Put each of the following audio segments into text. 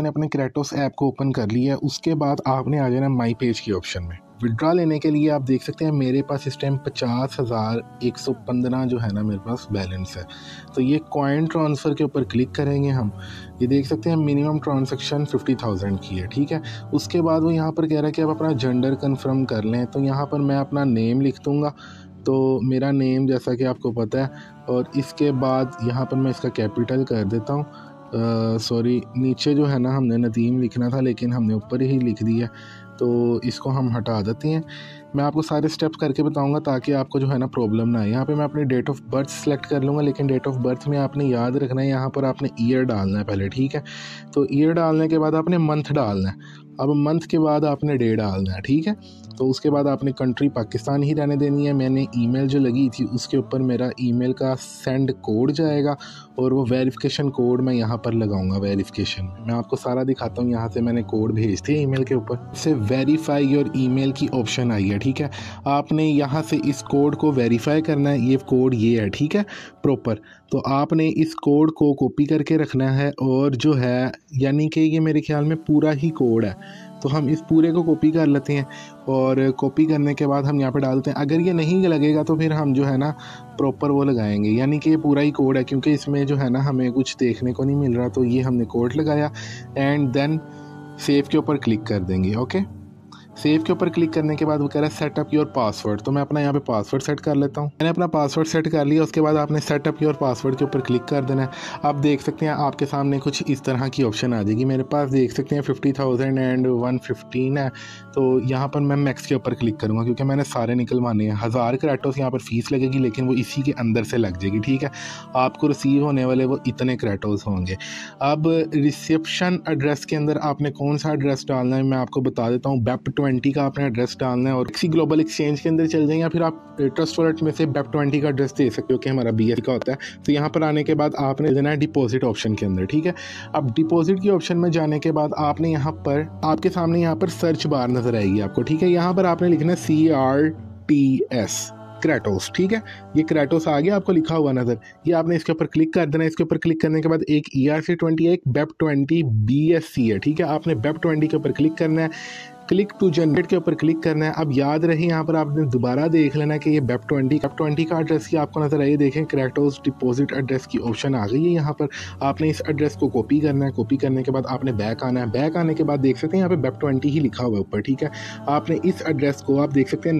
आपने अपने Kratos app को ओपन कर लिया है, उसके बाद आपने आ जाना माई पेज के ऑप्शन में। विड्रॉ लेने के लिए आप देख सकते हैं मेरे पास इस टाइम 50,115 जो है ना मेरे पास बैलेंस है। तो ये कॉइन ट्रांसफ़र के ऊपर क्लिक करेंगे हम, ये देख सकते हैं मिनिमम ट्रांजैक्शन 50,000 की है, ठीक है। उसके बाद वो यहाँ पर कह रहा है कि आप अपना जेंडर कन्फर्म कर लें, तो यहाँ पर मैं अपना नेम लिख दूँगा। तो मेरा नेम जैसा कि आपको पता है, और इसके बाद यहाँ पर मैं इसका कैपिटल कर देता हूँ। सॉरी, नीचे जो है ना हमने नदीम लिखना था लेकिन हमने ऊपर ही लिख दिया, तो इसको हम हटा देते हैं। मैं आपको सारे स्टेप्स करके बताऊंगा ताकि आपको जो है ना प्रॉब्लम ना आए। यहाँ पे मैं अपनी डेट ऑफ बर्थ सेलेक्ट कर लूँगा, लेकिन डेट ऑफ बर्थ में आपने याद रखना है यहाँ पर आपने ईयर डालना है पहले, ठीक है। तो ईयर डालने के बाद आपने मंथ डालना है, अब मंथ के बाद आपने डे डालना है, ठीक है। तो उसके बाद आपने कंट्री पाकिस्तान ही रहने देनी है। मैंने ईमेल जो लगी थी उसके ऊपर मेरा ईमेल का सेंड कोड जाएगा और वो वेरिफिकेशन कोड मैं यहाँ पर लगाऊंगा वेरिफिकेशन। मैं आपको सारा दिखाता हूँ, यहाँ से मैंने कोड भेज दिया ईमेल के ऊपर से वेरीफाई योर ईमेल की ऑप्शन आई है, ठीक है। आपने यहाँ से इस कोड को वेरीफाई करना है, ये कोड ये है, ठीक है, प्रॉपर। तो आपने इस कोड को कॉपी करके रखना है, और जो है यानी कि ये मेरे ख्याल में पूरा ही कोड है, तो हम इस पूरे को कॉपी कर लेते हैं और कॉपी करने के बाद हम यहाँ पे डालते हैं। अगर ये नहीं लगेगा तो फिर हम जो है ना प्रॉपर वो लगाएंगे, यानी कि ये पूरा ही कोड है, क्योंकि इसमें जो है ना हमें कुछ देखने को नहीं मिल रहा। तो ये हमने कोड लगाया एंड देन सेव के ऊपर क्लिक कर देंगे। ओके, सेव के ऊपर क्लिक करने के बाद वो कह रहा है सेट अप योर पासवर्ड, तो मैं अपना यहाँ पे पासवर्ड सेट कर लेता हूँ। मैंने अपना पासवर्ड सेट कर लिया, उसके बाद आपने सेट अप योर पासवर्ड के ऊपर क्लिक कर देना है। आप देख सकते हैं आपके सामने कुछ इस तरह की ऑप्शन आ जाएगी। मेरे पास देख सकते हैं 50,115 है, तो यहाँ पर मैं मैक्स के ऊपर क्लिक करूँगा क्योंकि मैंने सारे निकलवाने हैं। 1000 क्रेटोस यहाँ पर फीस लगेगी, लेकिन वो इसी के अंदर से लग जाएगी, ठीक है। आपको रिसीव होने वाले वो इतने क्रेटोस होंगे। अब रिसेप्शन एड्रेस के अंदर आपने कौन सा एड्रेस डालना है मैं आपको बता देता हूँ। BEP20 का आपने एड्रेस डालना है और किसी ग्लोबल एक्सचेंज के अंदर चल जाएंगे, या फिर आप ट्रस्ट वॉलेट में से BEP20 का एड्रेस दे सकते हो कि हमारा BSC का होता है। तो यहाँ पर आने के बाद आपने देना है डिपॉजिट ऑप्शन के अंदर, ठीक है। अब डिपॉजिट की ऑप्शन में जाने के बाद आपने यहाँ पर आपके सामने यहाँ पर सर्च बार नजर आएगी आपको, ठीक है। यहाँ पर आपने लिखना है CRTS क्रेटोस, ठीक है। ये क्रेटोस आ गया आपको लिखा हुआ नजर, ये आपने इसके ऊपर क्लिक कर देना है। इसके ऊपर क्लिक करने के बाद एक ERC20 एक BEP20 BSC है, ठीक है। आपने BEP20 के ऊपर क्लिक करना है, क्लिक टू जनरेट के ऊपर क्लिक करना है। अब याद रहे यहाँ पर आपने दोबारा देख लेना कि ये BEP20 का एड्रेस की आपको नजर आइए, देखें क्रेटोस डिपॉजिट एड्रेस की ऑप्शन आ गई है। यहाँ पर आपने इस एड्रेस को कॉपी करना है, कॉपी करने के बाद आपने बैक आना है। बैक आने के बाद देख सकते हैं यहाँ पे BEP20 ही लिखा हुआ है ऊपर, ठीक है। आपने इस एड्रेस को आप देख सकते हैं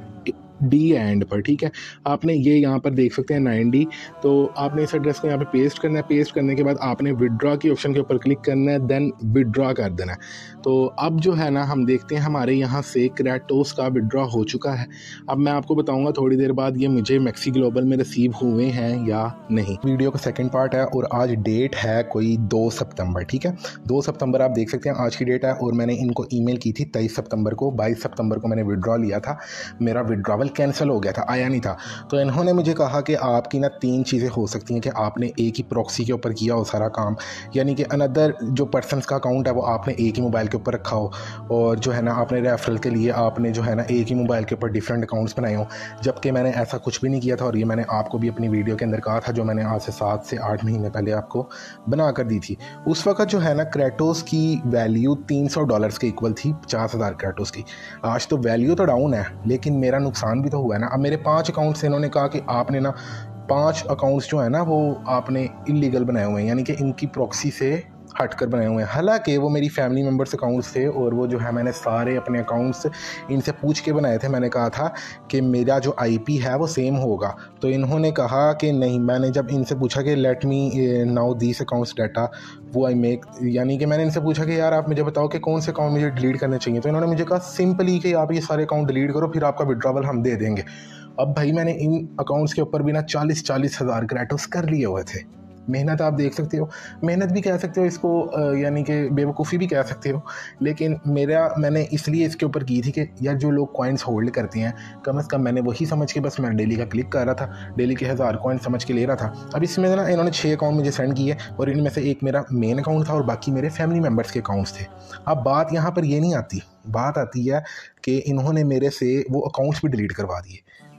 9D एंड पर, ठीक है। आपने ये यहाँ पर देख सकते हैं 9D, तो आपने इस एड्रेस को यहाँ पे पेस्ट करना है। पेस्ट करने के बाद आपने विड्रॉ की ऑप्शन के ऊपर क्लिक करना है, देन विड्रॉ कर देना है। तो अब जो है ना हम देखते हैं हमारे यहाँ से क्रेटोस का विड्रॉ हो चुका है। अब मैं आपको बताऊंगा थोड़ी देर बाद ये मुझे मैक्सी ग्लोबल में रिसीव हुए हैं या नहीं। वीडियो का सेकंड पार्ट है और आज डेट है कोई 2 सितंबर, ठीक है। 2 सितंबर आप देख सकते हैं आज की डेट है, और मैंने इनको ईमेल की थी 23 सितंबर को। 22 सितंबर को मैंने विड्रॉ लिया था, मेरा विड्रॉवल कैंसिल हो गया था, आया नहीं था। तो इन्होंने मुझे कहा कि आपकी ना 3 चीज़ें हो सकती हैं कि आपने एक ही प्रॉक्सी के ऊपर किया हो सारा काम, यानी कि अनदर जो पर्सनस का अकाउंट है वो आपने एक ही मोबाइल के ऊपर रखा हो, और जो है ना आपने रेफरल के लिए आपने जो है ना एक ही मोबाइल के ऊपर डिफरेंट अकाउंट्स बनाए हो, जबकि मैंने ऐसा कुछ भी नहीं किया था। और ये मैंने आपको भी अपनी वीडियो के अंदर कहा था, जो मैंने आज से 7 से 8 महीने पहले आपको बना कर दी थी। उस वक्त जो है ना क्रेटोस की वैल्यू $300 के इक्वल थी, 50,000 क्रेटोस की। आज तो वैल्यू तो डाउन है, लेकिन मेरा नुकसान भी तो हुआ है ना। अब मेरे 5 अकाउंट्स से इन्होंने कहा कि आपने ना 5 अकाउंट्स जो है ना वो आपने इलीगल बनाए हुए हैं, यानी कि इनकी प्रॉक्सी से हट कर बनाए हुए हैं। हालांकि वो मेरी फैमिली मेम्बर्स अकाउंट्स थे, और वो जो है मैंने सारे अपने अकाउंट्स इनसे पूछ के बनाए थे। मैंने कहा था कि मेरा जो IP है वो सेम होगा, तो इन्होंने कहा कि नहीं। मैंने जब इनसे पूछा कि let me now this accounts data वो आई मेक, यानी कि मैंने इनसे पूछा कि यार आप मुझे बताओ कि कौन से अकाउंट मुझे डिलीट करने चाहिए, तो इन्होंने मुझे कहा सिंपली कि आप ये सारे अकाउंट डिलीट करो, फिर आपका विड्रॉवल हम दे देंगे। अब भाई मैंने इन अकाउंट्स के ऊपर भी ना 40-40 हज़ार क्रेटोस कर लिए हुए थे। मेहनत आप देख सकते हो, मेहनत भी कह सकते हो इसको, यानी कि बेवकूफ़ी भी कह सकते हो, लेकिन मैंने इसलिए इसके ऊपर की थी कि यार जो लोग कॉइन्स होल्ड करते हैं कम से कम मैंने वही समझ के बस मैं डेली का क्लिक कर रहा था, डेली के 1000 कॉइन समझ के ले रहा था। अब इसमें ना इन्होंने 6 अकाउंट मुझे सेंड किए, और इनमें से एक मेरा मेन अकाउंट था और बाकी मेरे फैमिली मेम्बर्स के अकाउंट्स थे। अब बात यहाँ पर ये नहीं आती, बात आती है कि इन्होंने मेरे से वो अकाउंट्स भी डिलीट करवा दिए।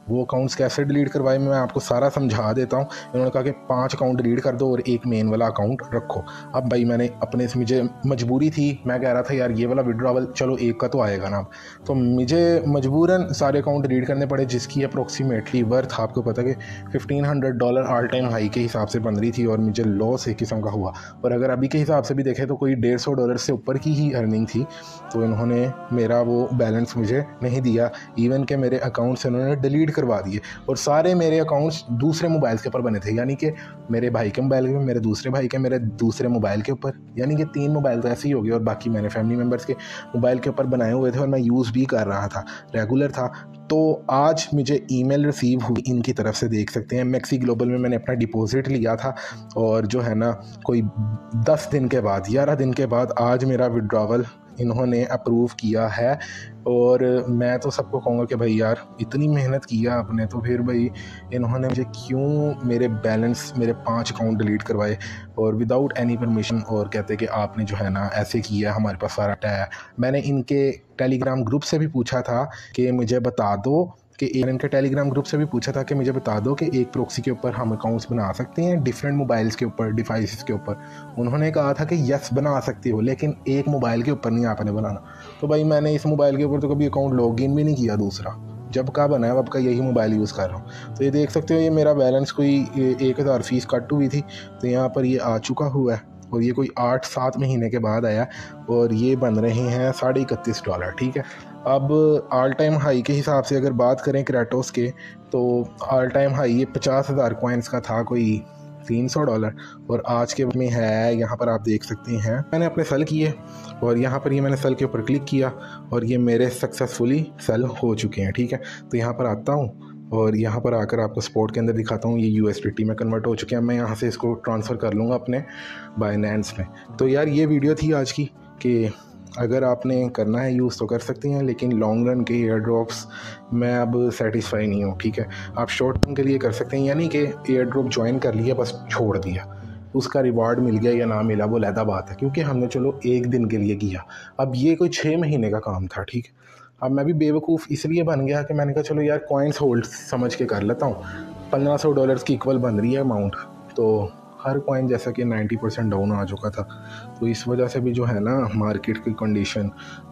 वो अकाउंट्स कैसे डिलीट करवाए मैं आपको सारा समझा देता हूँ। इन्होंने कहा कि 5 अकाउंट डिलीट कर दो और एक मेन वाला अकाउंट रखो। अब भाई मैंने अपने से, मुझे मजबूरी थी, मैं कह रहा था यार ये वाला विड्रॉवल चलो एक का तो आएगा ना, तो मुझे मजबूरन सारे अकाउंट डिलीट करने पड़े, जिसकी अप्रोक्सीमेटली वर्थ आपको पता कि $1500 ऑल टाइम हाई के हिसाब से बन रही थी, और मुझे लॉस एक किस्म का हुआ। और अगर अभी के हिसाब से भी देखें तो कोई $150 से ऊपर की ही अर्निंग थी। तो इन्होंने मेरा वो बैलेंस मुझे नहीं दिया, इवन के मेरे अकाउंट्स इन्होंने डिलीट करवा दिए। और सारे मेरे अकाउंट्स दूसरे मोबाइल के ऊपर बने थे, यानी कि मेरे भाई के मोबाइल के, मेरे दूसरे भाई के, मेरे दूसरे मोबाइल के ऊपर, यानी कि 3 मोबाइल तो ऐसे ही हो गए, और बाकी मैंने फैमिली मेम्बर्स के मोबाइल के ऊपर बनाए हुए थे और मैं यूज़ भी कर रहा था, रेगुलर था। तो आज मुझे ईमेल रिसीव हुई इनकी तरफ से, देख सकते हैं मैक्सी ग्लोबल में मैंने अपना डिपॉजिट लिया था, और जो है ना कोई 10 दिन के बाद, 11 दिन के बाद आज मेरा विड्रॉवल इन्होंने अप्रूव किया है। और मैं तो सबको कहूँगा कि भाई यार इतनी मेहनत किया आपने, तो फिर भाई इन्होंने मुझे क्यों मेरे बैलेंस, मेरे 5 अकाउंट डिलीट करवाए और विदाउट एनी परमिशन, और कहते कि आपने जो है ना ऐसे किया, हमारे पास सारा डाटा है। मैंने इनके टेलीग्राम ग्रुप से भी पूछा था कि मुझे बता दो कि इनके टेलीग्राम ग्रुप से भी पूछा था कि मुझे बता दो कि एक प्रॉक्सी के ऊपर हम अकाउंट्स बना सकते हैं डिफरेंट मोबाइल्स के ऊपर, डिवाइसेस के ऊपर। उन्होंने कहा था कि यस बना सकती हो, लेकिन एक मोबाइल के ऊपर नहीं आपने बनाना। तो भाई मैंने इस मोबाइल के ऊपर तो कभी अकाउंट लॉगिन भी नहीं किया दूसरा, जब का बना है अब का यही मोबाइल यूज़ कर रहा हूँ। तो ये देख सकते हो, ये मेरा बैलेंस कोई 1000 फीस कट हुई थी, तो यहाँ पर ये आ चुका हुआ है, और ये कोई 8-7 महीने के बाद आया, और ये बन रहे हैं $31.5। ठीक है। अब ऑल टाइम हाई के हिसाब से अगर बात करें क्रेटोस के, तो ऑल टाइम हाई ये 50,000 कॉइन्स का था, कोई $300, और आज के में है, यहाँ पर आप देख सकते हैं मैंने अपने सेल किए, और यहाँ पर ये मैंने सेल के ऊपर क्लिक किया और ये मेरे सक्सेसफुली सेल हो चुके हैं। ठीक है। तो यहाँ पर आता हूँ और यहाँ पर आकर आपको स्पॉट के अंदर दिखाता हूँ, ये USDT में कन्वर्ट हो चुके हैं। मैं यहाँ से इसको ट्रांसफ़र कर लूँगा अपने बाइनेंस में। तो यार ये वीडियो थी आज की कि अगर आपने करना है यूज़ तो कर सकते हैं, लेकिन लॉन्ग रन के एयर ड्रॉप्स मैं अब सेटिस्फाई नहीं हूँ। ठीक है। आप शॉर्ट टर्म के लिए कर सकते हैं, यानी कि एयर ड्रॉप ज्वाइन कर लिया बस छोड़ दिया, उसका रिवार्ड मिल गया या ना मिला वो अलग बात है, क्योंकि हमने चलो एक दिन के लिए किया। अब ये कोई 6 महीने का काम था। ठीक है। अब मैं भी बेवकूफ़ इसलिए बन गया कि मैंने कहा चलो यार कॉइन्स होल्ड समझ के कर लेता हूँ। $1500 की इक्वल बन रही है अमाउंट, तो हर कॉइन जैसा कि 90% डाउन आ चुका था, तो इस वजह से भी जो है ना मार्केट की कंडीशन,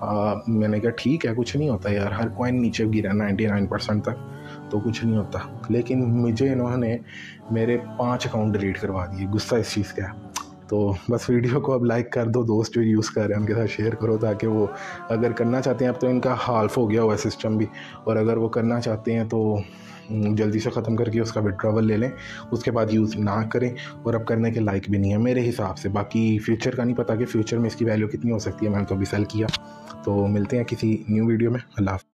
मैंने कहा ठीक है कुछ नहीं होता यार, हर कॉइन नीचे गिरा 99% तक तो कुछ नहीं होता। लेकिन मुझे इन्होंने मेरे 5 अकाउंट डिलीट करवा दिए, गुस्सा इस चीज़ का है। तो बस वीडियो को अब लाइक कर दो, दोस्त जो यूज़ कर रहे हैं उनके साथ शेयर करो, ताकि वो अगर करना चाहते हैं, अब तो इनका हाल्फ हो गया हुआ सिस्टम भी, और अगर वो करना चाहते हैं तो जल्दी से ख़त्म करके उसका विड्रॉवल ले लें, उसके बाद यूज़ ना करें, और अब करने के लायक भी नहीं है मेरे हिसाब से। बाकी फ्यूचर का नहीं पता कि फ्यूचर में इसकी वैल्यू कितनी हो सकती है, मैंने तो अभी सेल किया। तो मिलते हैं किसी न्यू वीडियो में। अल्लाह।